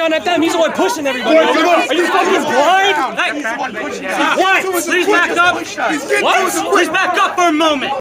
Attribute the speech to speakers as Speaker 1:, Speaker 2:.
Speaker 1: on that time. He's the one pushing everybody. Are you fucking blind?
Speaker 2: Hey, what? Please back up. What? Please back up for a moment.